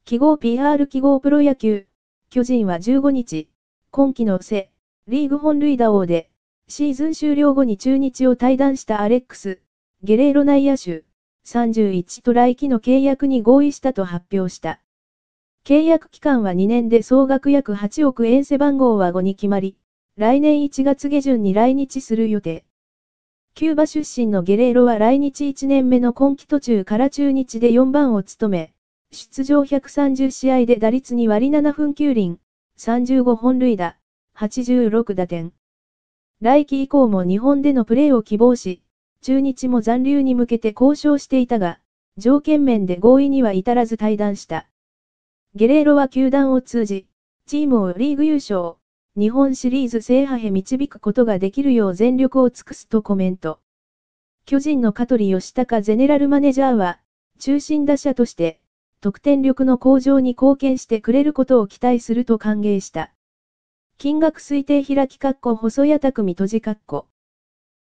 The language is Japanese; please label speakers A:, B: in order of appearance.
A: 記号 PR 記号プロ野球。巨人は15日、今季のセ・リーグ本塁打王で、シーズン終了後に中日を退団したアレックス・ゲレーロ内野手、31と来季の契約に合意したと発表した。契約期間は2年で総額約8億円、背番号は5に決まり、来年1月下旬に来日する予定。キューバ出身のゲレーロは来日1年目の今季途中から中日で4番を務め、出場130試合で打率2割7分9厘、35本塁打、86打点。来季以降も日本でのプレーを希望し、中日も残留に向けて交渉していたが、条件面で合意には至らず退団した。ゲレーロは球団を通じ、チームをリーグ優勝、日本シリーズ制覇へ導くことができるよう全力を尽くすとコメント。巨人の香取義孝ゼネラルマネージャーは、中心打者として、得点力の向上に貢献してくれることを期待すると歓迎した。金額推定開き細谷拓実閉じ。